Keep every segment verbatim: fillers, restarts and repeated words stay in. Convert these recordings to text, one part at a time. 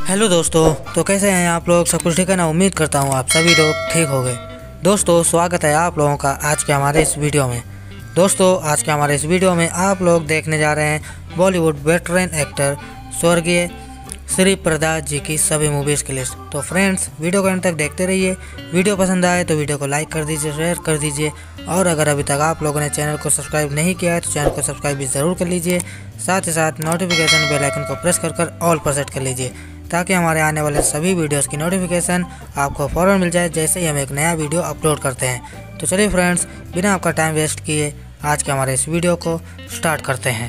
Hello दोस्तों, तो कैसे हैं आप लोग। सब कुछ ठीक है ना। उम्मीद करता हूँ आप सभी लोग ठीक हो गए। दोस्तों स्वागत है आप लोगों का आज के हमारे इस वीडियो में। दोस्तों आज के हमारे इस वीडियो में आप लोग देखने जा रहे हैं बॉलीवुड वेटरन एक्टर स्वर्गीय श्री प्रदास जी की सभी मूवीज़ की लिस्ट। तो फ्रेंड्स वीडियो को अंत तक देखते रहिए। वीडियो पसंद आए तो वीडियो को लाइक कर दीजिए, शेयर कर दीजिए, और अगर अभी तक आप लोगों ने चैनल को सब्सक्राइब नहीं किया है तो चैनल को सब्सक्राइब भी ज़रूर कर लीजिए। साथ ही साथ नोटिफिकेशन बेल आइकन को प्रेस कर कर ऑल पर सेट कर लीजिए, ताकि हमारे आने वाले सभी वीडियोस की नोटिफिकेशन आपको फ़ौरन मिल जाए जैसे ही हम एक नया वीडियो अपलोड करते हैं। तो चलिए फ्रेंड्स, बिना आपका टाइम वेस्ट किए आज के हमारे इस वीडियो को स्टार्ट करते हैं।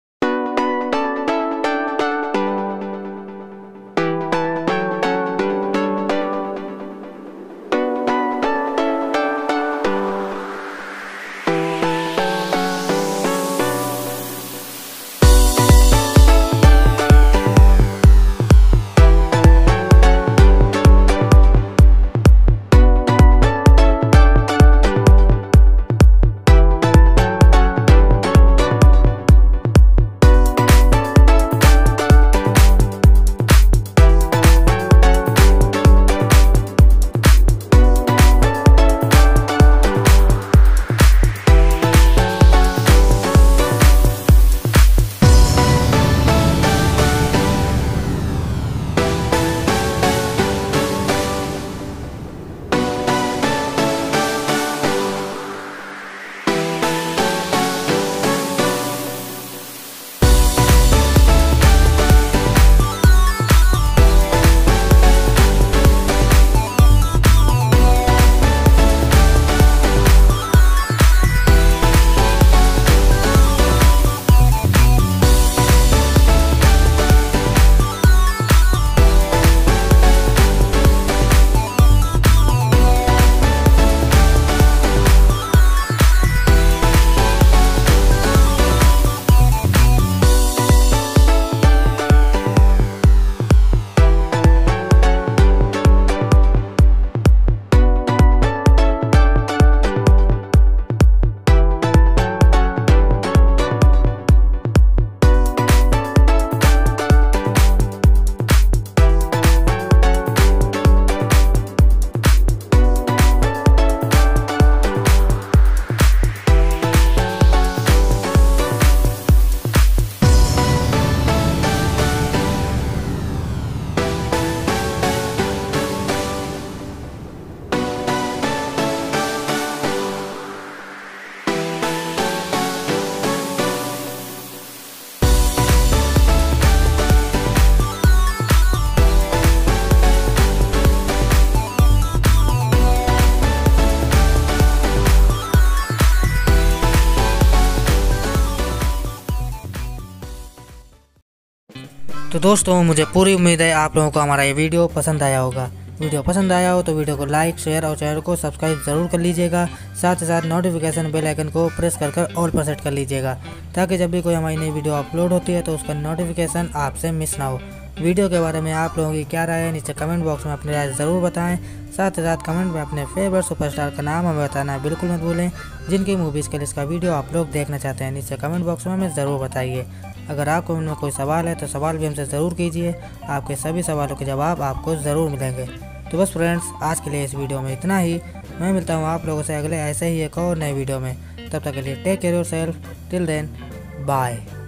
तो दोस्तों मुझे पूरी उम्मीद है आप लोगों को हमारा ये वीडियो पसंद आया होगा। वीडियो पसंद आया हो तो वीडियो को लाइक, शेयर और चैनल को सब्सक्राइब ज़रूर कर लीजिएगा। साथ ही साथ नोटिफिकेशन बेल आइकन को प्रेस कर कर ऑल पर सेट कर लीजिएगा, ताकि जब भी कोई हमारी नई वीडियो अपलोड होती है तो उसका नोटिफिकेशन आपसे मिस ना हो। वीडियो के बारे में आप लोगों की क्या राय है नीचे कमेंट बॉक्स में अपनी राय ज़रूर बताएं। साथ ही साथ कमेंट में अपने फेवरेट सुपरस्टार का नाम हमें बताना बिल्कुल मत भूलें। जिनकी मूवीज़ के लिए इसका वीडियो आप लोग देखना चाहते हैं नीचे कमेंट बॉक्स में हमें ज़रूर बताइए। अगर आपको उनमें कोई सवाल है तो सवाल भी हमसे ज़रूर कीजिए। आपके सभी सवालों के जवाब आपको ज़रूर मिलेंगे। तो बस फ्रेंड्स आज के लिए इस वीडियो में इतना ही। मैं मिलता हूँ आप लोगों से अगले ऐसे ही एक और नए वीडियो में। तब तक के लिए take care yourself. Till then bye.